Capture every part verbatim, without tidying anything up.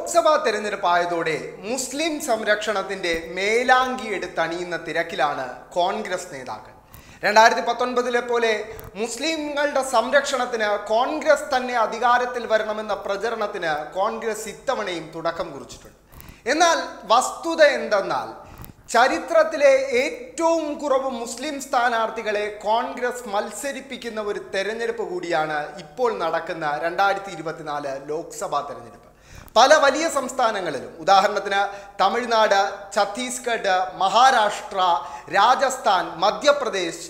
ലോക്സഭാ തെരഞ്ഞെടുപ്പായതോടെ മുസ്ലിം സംരക്ഷണത്തിന്റെ മേലാങ്കി എടുത്തണിയുന്ന തിരക്കിലാണ് കോൺഗ്രസ് നേതാക്കൾ. രണ്ടായിരത്തി പത്തൊൻപതിലെ പോലെ മുസ്ലിങ്ങളുടെ സംരക്ഷണത്തിന് കോൺഗ്രസ് തന്നെ അധികാരത്തിൽ വരണമെന്ന പ്രചരണത്തിന് കോൺഗ്രസ് ഇത്തവണയും തുടക്കം കുറിച്ചിട്ടുണ്ട്. എന്നാൽ വസ്തുത എന്തെന്നാൽ ചരിത്രത്തിലെ ഏറ്റവും കുറവ് മുസ്ലിം സ്ഥാനാർത്ഥികളെ കോൺഗ്രസ് മത്സരിപ്പിക്കുന്ന ഒരു തെരഞ്ഞെടുപ്പ് കൂടിയാണ് ഇപ്പോൾ നടക്കുന്ന രണ്ടായിരത്തി ഇരുപത്തിനാല് ലോക്സഭാ തെരഞ്ഞെടുപ്പ്. പല വലിയ സംസ്ഥാനങ്ങളിലും, ഉദാഹരണത്തിന് തമിഴ്നാട്, ഛത്തീസ്ഗഡ്, മഹാരാഷ്ട്ര, രാജസ്ഥാൻ, മധ്യപ്രദേശ്,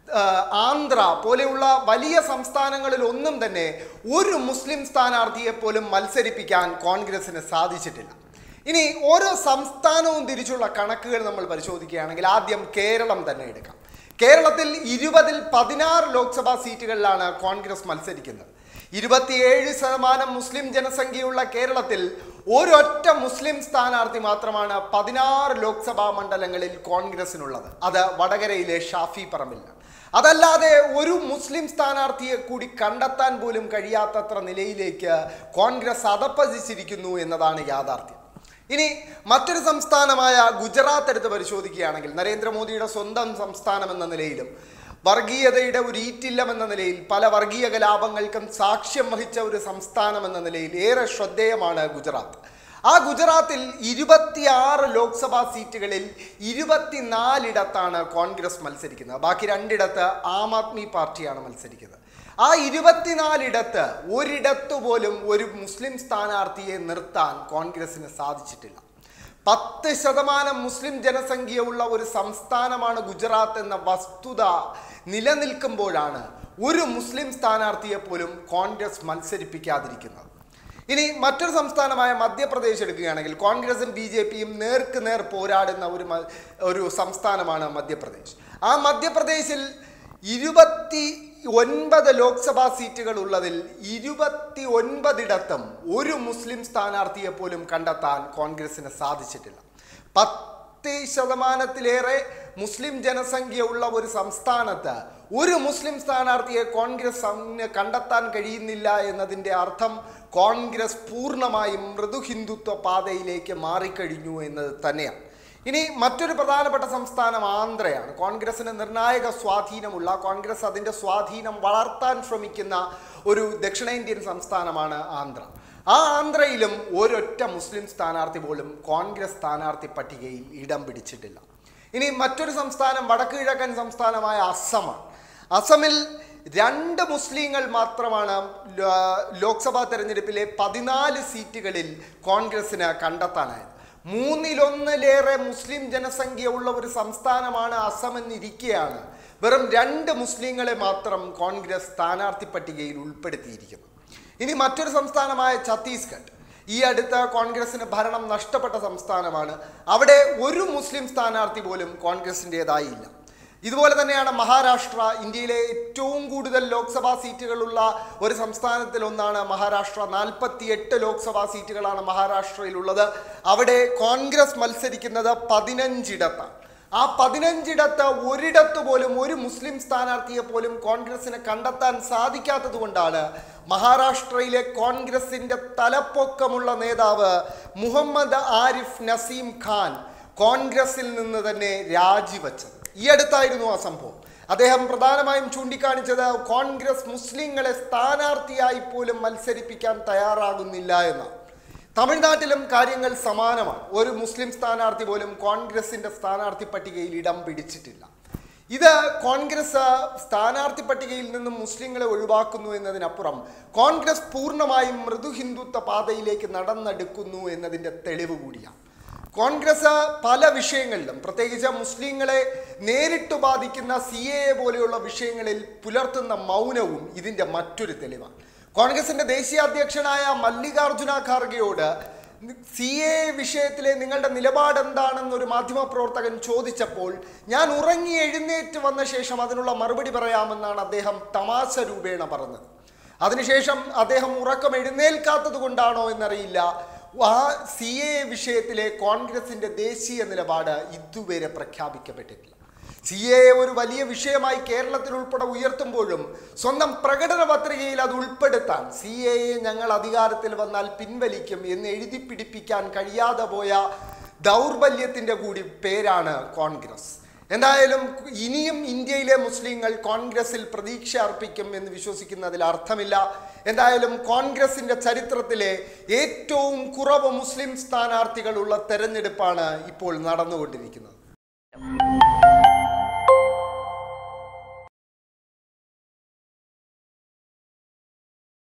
ആന്ധ്ര പോലെയുള്ള വലിയ സംസ്ഥാനങ്ങളിൽ ഒന്നും തന്നെ ഒരു മുസ്ലിം സ്ഥാനാർത്ഥിയെ പോലും മത്സരിപ്പിക്കാൻ കോൺഗ്രസിന് സാധിച്ചിട്ടില്ല. ഇനി ഓരോ സംസ്ഥാനവും തിരിച്ചുള്ള കണക്കുകൾ നമ്മൾ പരിശോധിക്കുകയാണെങ്കിൽ ആദ്യം കേരളം തന്നെ എടുക്കാം. കേരളത്തിൽ ഇരുപതിൽ പതിനാറ് ലോക്സഭാ സീറ്റുകളിലാണ് കോൺഗ്രസ് മത്സരിക്കുന്നത്. ഇരുപത്തിയേഴ് ശതമാനം മുസ്ലിം ജനസംഖ്യയുള്ള കേരളത്തിൽ ഒരൊറ്റ മുസ്ലിം സ്ഥാനാർത്ഥി മാത്രമാണ് പതിനാറ് ലോക്സഭാ മണ്ഡലങ്ങളിൽ കോൺഗ്രസിനുള്ളത്. അത് വടകരയിലെ ഷാഫി പറമ്പിലാണ്. അതല്ലാതെ ഒരു മുസ്ലിം സ്ഥാനാർത്ഥിയെ കൂടി കണ്ടെത്താൻ പോലും കഴിയാത്തത്ര നിലയിലേക്ക് കോൺഗ്രസ് അധപ്പതിച്ചിരിക്കുന്നു എന്നതാണ് യാഥാർത്ഥ്യം. ഇനി മറ്റൊരു സംസ്ഥാനമായ ഗുജറാത്ത് എടുത്ത് പരിശോധിക്കുകയാണെങ്കിൽ നരേന്ദ്രമോദിയുടെ സ്വന്തം സംസ്ഥാനം എന്ന നിലയിലും വർഗീയതയുടെ ഒരു ഈറ്റില്ലം എന്ന നിലയിൽ പല വർഗീയ കലാപങ്ങൾക്കും സാക്ഷ്യം വഹിച്ച ഒരു സംസ്ഥാനം എന്ന നിലയിൽ ഏറെ ശ്രദ്ധേയമാണ് ഗുജറാത്ത്. ആ ഗുജറാത്തിൽ ഇരുപത്തിയാറ് ലോക്സഭാ സീറ്റുകളിൽ ഇരുപത്തിനാലിടത്താണ് കോൺഗ്രസ് മത്സരിക്കുന്നത്. ബാക്കി രണ്ടിടത്ത് ആം ആദ്മി പാർട്ടിയാണ് മത്സരിക്കുന്നത്. ആ ഇരുപത്തിനാലിടത്ത് ഒരിടത്തു പോലും ഒരു മുസ്ലിം സ്ഥാനാർത്ഥിയെ നിർത്താൻ കോൺഗ്രസിന് സാധിച്ചിട്ടില്ല. പത്ത് ശതമാനം മുസ്ലിം ജനസംഖ്യയുള്ള ഒരു സംസ്ഥാനമാണ് ഗുജറാത്ത് എന്ന വസ്തുത നിലനിൽക്കുമ്പോഴാണ് ഒരു മുസ്ലിം സ്ഥാനാർത്ഥിയെ പോലും കോൺഗ്രസ് മത്സരിപ്പിക്കാതിരിക്കുന്നത്. ഇനി മറ്റൊരു സംസ്ഥാനമായ മധ്യപ്രദേശ് എടുക്കുകയാണെങ്കിൽ കോൺഗ്രസും ബി ജെ പിയും നേർക്ക് നേർ പോരാടുന്ന ഒരു ഒരു സംസ്ഥാനമാണ് മധ്യപ്രദേശ്. ആ മധ്യപ്രദേശിൽ ഇരുപത്തി ഒൻപത് ലോക്സഭാ സീറ്റുകൾ ഉള്ളതിൽ ഇരുപത്തി ഒൻപതിടത്തും ഒരു മുസ്ലിം സ്ഥാനാർത്ഥിയെ പോലും കണ്ടെത്താൻ കോൺഗ്രസിന് സാധിച്ചിട്ടില്ല. പത്ത് ശതമാനത്തിലേറെ മുസ്ലിം ജനസംഖ്യ ഉള്ള ഒരു സംസ്ഥാനത്ത് ഒരു മുസ്ലിം സ്ഥാനാർത്ഥിയെ കോൺഗ്രസ് കണ്ടെത്താൻ കഴിയുന്നില്ല എന്നതിൻ്റെ അർത്ഥം കോൺഗ്രസ് പൂർണ്ണമായും മൃദു ഹിന്ദുത്വ പാതയിലേക്ക് മാറിക്കഴിഞ്ഞു എന്നത് തന്നെയാണ്. ഇനി മറ്റൊരു പ്രധാനപ്പെട്ട സംസ്ഥാനം ആന്ധ്രയാണ്. കോൺഗ്രസിന് നിർണായക സ്വാധീനമുള്ള, കോൺഗ്രസ് അതിൻ്റെ സ്വാധീനം വളർത്താൻ ശ്രമിക്കുന്ന ഒരു ദക്ഷിണേന്ത്യൻ സംസ്ഥാനമാണ് ആന്ധ്ര. ആ ആന്ധ്രയിലും ഒരൊറ്റ മുസ്ലിം സ്ഥാനാർത്ഥി പോലും കോൺഗ്രസ് സ്ഥാനാർത്ഥി പട്ടികയിൽ ഇടം പിടിച്ചിട്ടില്ല. ഇനി മറ്റൊരു സംസ്ഥാനം വടക്ക് കിഴക്കൻ സംസ്ഥാനമായ അസമാണ്. അസമിൽ രണ്ട് മുസ്ലിങ്ങൾ മാത്രമാണ് ലോക്സഭാ തെരഞ്ഞെടുപ്പിലെ പതിനാല് സീറ്റുകളിൽ കോൺഗ്രസിന് കണ്ടെത്താനായത്. മൂന്നിലൊന്നിലേറെ മുസ്ലിം ജനസംഖ്യ ഉള്ള ഒരു സംസ്ഥാനമാണ് അസം എന്നിരിക്കെയാണ് വെറും രണ്ട് മുസ്ലിങ്ങളെ മാത്രം കോൺഗ്രസ് സ്ഥാനാർത്ഥി പട്ടികയിൽ ഉൾപ്പെടുത്തിയിരിക്കുന്നത്. ഇനി മറ്റൊരു സംസ്ഥാനമായ ഛത്തീസ്ഗഡ് ഈ അടുത്ത കോൺഗ്രസിന് ഭരണം നഷ്ടപ്പെട്ട സംസ്ഥാനമാണ്. അവിടെ ഒരു മുസ്ലിം സ്ഥാനാർത്ഥി പോലും കോൺഗ്രസിൻ്റെതായില്ല. ഇതുപോലെ തന്നെയാണ് മഹാരാഷ്ട്ര. ഇന്ത്യയിലെ ഏറ്റവും കൂടുതൽ ലോക്സഭാ സീറ്റുകളുള്ള ഒരു സംസ്ഥാനത്തിൽ ഒന്നാണ് മഹാരാഷ്ട്ര. നാൽപ്പത്തി എട്ട് ലോക്സഭാ സീറ്റുകളാണ് മഹാരാഷ്ട്രയിലുള്ളത്. അവിടെ കോൺഗ്രസ് മത്സരിക്കുന്നത് പതിനഞ്ചിടത്താണ്. ആ പതിനഞ്ചിടത്ത് ഒരിടത്ത് പോലും ഒരു മുസ്ലിം സ്ഥാനാർത്ഥിയെ പോലും കോൺഗ്രസിന് കണ്ടെത്താൻ സാധിക്കാത്തത് കൊണ്ടാണ് മഹാരാഷ്ട്രയിലെ കോൺഗ്രസിൻ്റെ തലപ്പൊക്കമുള്ള നേതാവ് മുഹമ്മദ് ആരിഫ് നസീം ഖാൻ കോൺഗ്രസിൽ നിന്ന് തന്നെ രാജിവെച്ചത്. ഈ അടുത്തായിരുന്നു ആ സംഭവം. അദ്ദേഹം പ്രധാനമായും ചൂണ്ടിക്കാണിച്ചത് കോൺഗ്രസ് മുസ്ലിങ്ങളെ സ്ഥാനാർത്ഥിയായി പോലും മത്സരിപ്പിക്കാൻ തയ്യാറാകുന്നില്ല എന്നാണ്. തമിഴ്നാട്ടിലും കാര്യങ്ങൾ സമാനമാണ്. ഒരു മുസ്ലിം സ്ഥാനാർത്ഥി പോലും കോൺഗ്രസിൻ്റെ സ്ഥാനാർത്ഥി പട്ടികയിൽ ഇടം പിടിച്ചിട്ടില്ല. ഇത് കോൺഗ്രസ് സ്ഥാനാർത്ഥി പട്ടികയിൽ നിന്നും മുസ്ലിങ്ങളെ ഒഴിവാക്കുന്നു എന്നതിനപ്പുറം കോൺഗ്രസ് പൂർണ്ണമായും മൃദു ഹിന്ദുത്വ പാതയിലേക്ക് നടന്നെടുക്കുന്നു എന്നതിൻ്റെ തെളിവ് കൂടിയാണ്. കോൺഗ്രസ് പല വിഷയങ്ങളിലും, പ്രത്യേകിച്ച് മുസ്ലിങ്ങളെ നേരിട്ട് ബാധിക്കുന്ന സി എ എ പോലെയുള്ള വിഷയങ്ങളിൽ പുലർത്തുന്ന മൗനവും ഇതിൻ്റെ മറ്റൊരു തെളിവാണ്. കോൺഗ്രസിൻ്റെ ദേശീയ അധ്യക്ഷനായ മല്ലികാർജുന ഖാർഗെയോട് സി എ വിഷയത്തിലെ നിങ്ങളുടെ നിലപാട് എന്താണെന്നൊരു മാധ്യമപ്രവർത്തകൻ ചോദിച്ചപ്പോൾ ഞാൻ ഉറങ്ങി എഴുന്നേറ്റ് വന്ന ശേഷം അതിനുള്ള മറുപടി പറയാമെന്നാണ് അദ്ദേഹം തമാശ രൂപേണ പറഞ്ഞത്. അതിനുശേഷം അദ്ദേഹം ഉറക്കം എഴുന്നേൽക്കാത്തത് കൊണ്ടാണോ എന്നറിയില്ല, ആ സി എ വിഷയത്തിലെ കോൺഗ്രസിൻ്റെ ദേശീയ നിലപാട് ഇതുവരെ പ്രഖ്യാപിക്കപ്പെട്ടിട്ടില്ല. സി എ ഒരു വലിയ വിഷയമായി കേരളത്തിൽ ഉൾപ്പെടെ ഉയർത്തുമ്പോഴും സ്വന്തം പ്രകടന പത്രികയിൽ അത് ഉൾപ്പെടുത്താൻ സി എയെ ഞങ്ങൾ അധികാരത്തിൽ വന്നാൽ പിൻവലിക്കും എന്ന് എഴുതി പിടിപ്പിക്കാൻ കഴിയാതെ പോയ ദൗർബല്യത്തിൻ്റെ കൂടി പേരാണ് കോൺഗ്രസ്. എന്തായാലും ഇനിയും ഇന്ത്യയിലെ മുസ്ലിങ്ങൾ കോൺഗ്രസിൽ പ്രതീക്ഷ അർപ്പിക്കും എന്ന് വിശ്വസിക്കുന്നതിൽ അർത്ഥമില്ല. എന്തായാലും കോൺഗ്രസിൻ്റെ ചരിത്രത്തിലെ ഏറ്റവും കുറവ് മുസ്ലിം സ്ഥാനാർത്ഥികളുള്ള തെരഞ്ഞെടുപ്പാണ് ഇപ്പോൾ നടന്നുകൊണ്ടിരിക്കുന്നത്.